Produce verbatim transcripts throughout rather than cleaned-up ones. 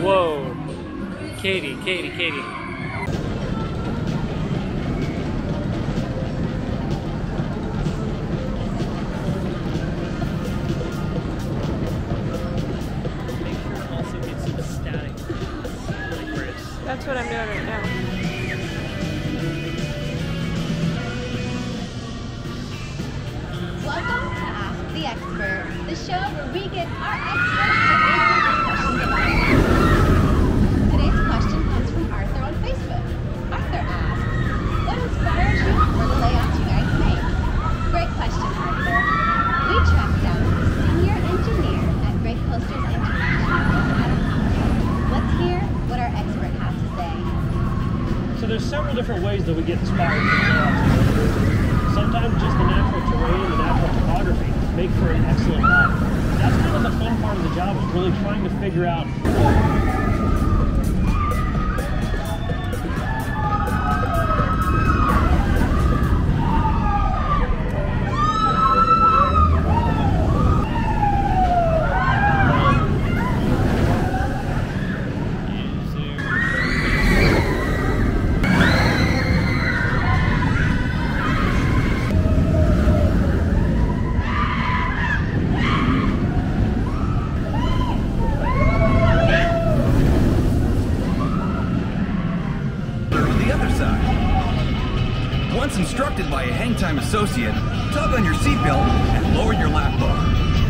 Whoa. Katie, Katie, Katie. Make sure to also get some static like Chris. That's what I'm doing right now. Welcome to Ask the Expert, the show where we get our experts to answer questions about science. Today's question comes from Arthur on Facebook. Arthur asks, what inspires you for the layouts you guys make? Great question, Arthur. We tracked down the senior engineer at Great Coasters International, Adam Howard. Let's hear what our expert has to say. So there's several different ways that we get inspired from layouts. Sometimes just the natural terrain and the natural topography make for an excellent ride. That's kind of the fun part of the job, is really trying to figure out Once instructed by a hang time associate, tug on your seatbelt and lower your lap bar.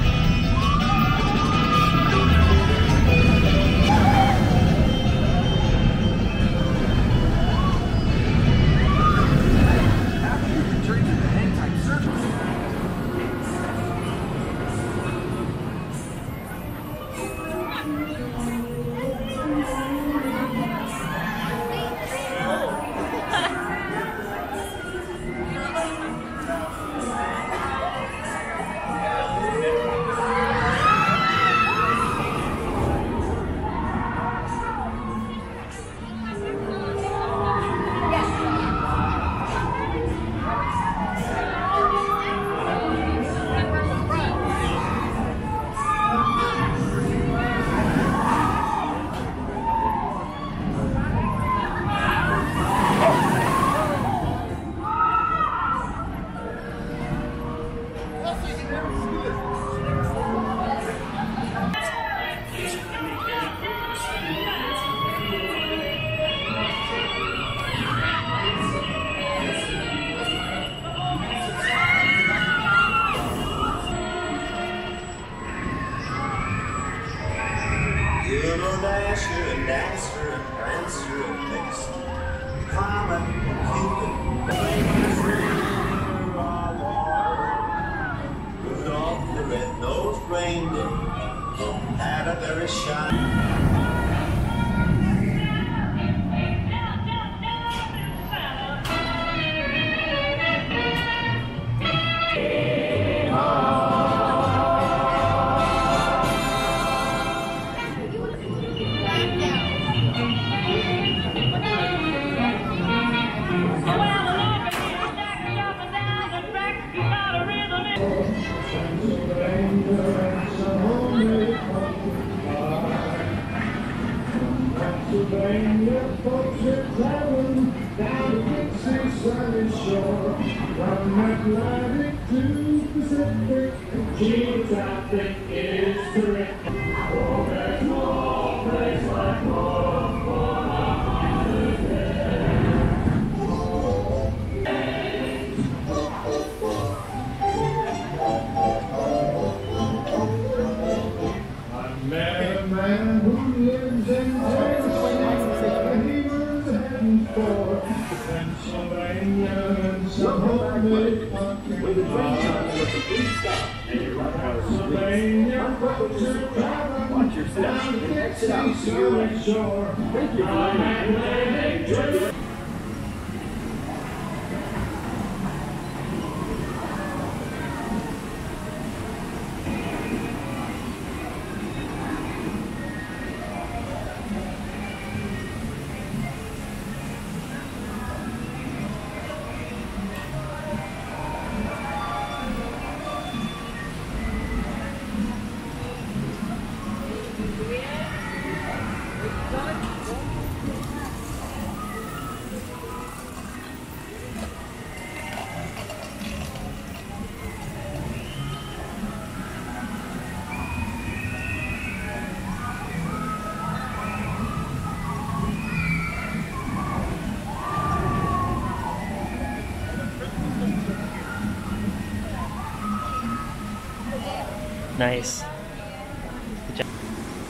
After you return to the hang time surface, You're no dasher and dancer and prancer and vixen, comet and cupid, Rudolph the red-nosed reindeer had a very shiny. Pennsylvania folks are traveling down the Dixie sunny shore, from Atlantic to Pacific. Geez, I think it's terrific. Oh, there's no place like home for a holiday. I met a man who lives in Pennsylvania and some homemade pumpkin pie. Pennsylvania folks are traveling down the Dixie sunny shore. I'm Atlantic. Nice. Good job.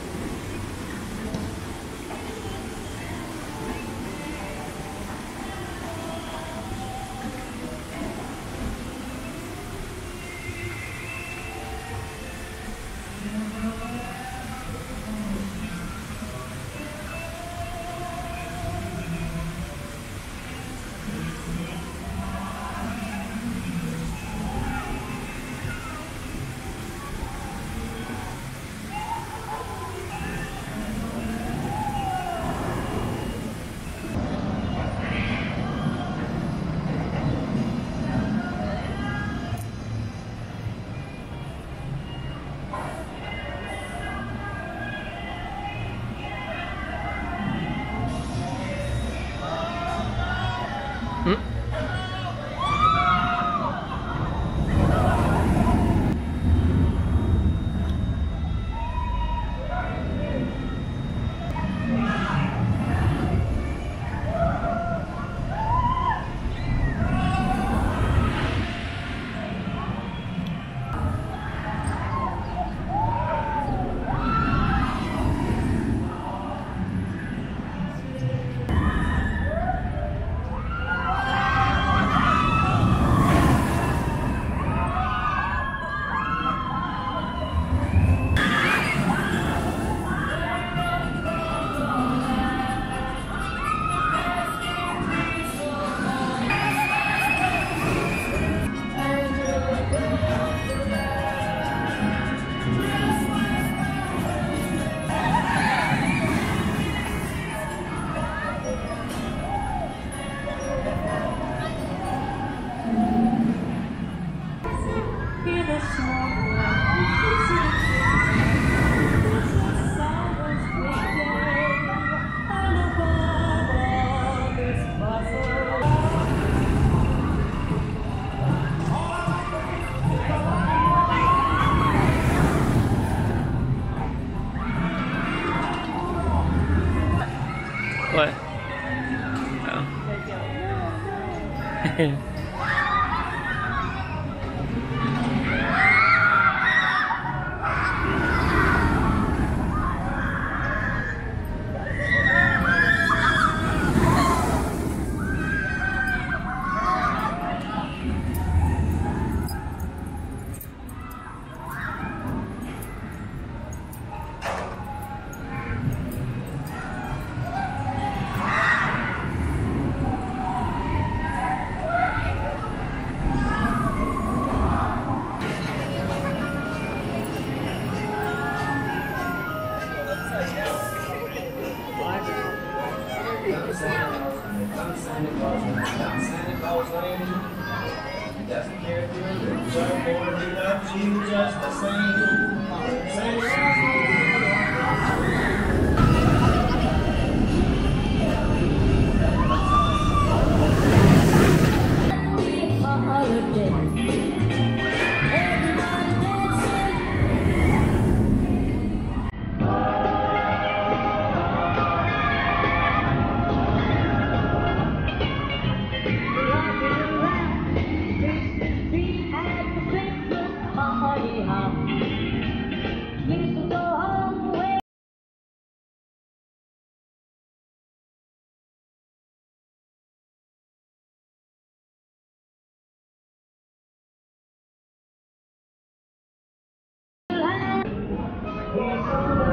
What? Oh. Doesn't care if you're rich or poor, he loves you just the same. Same. We're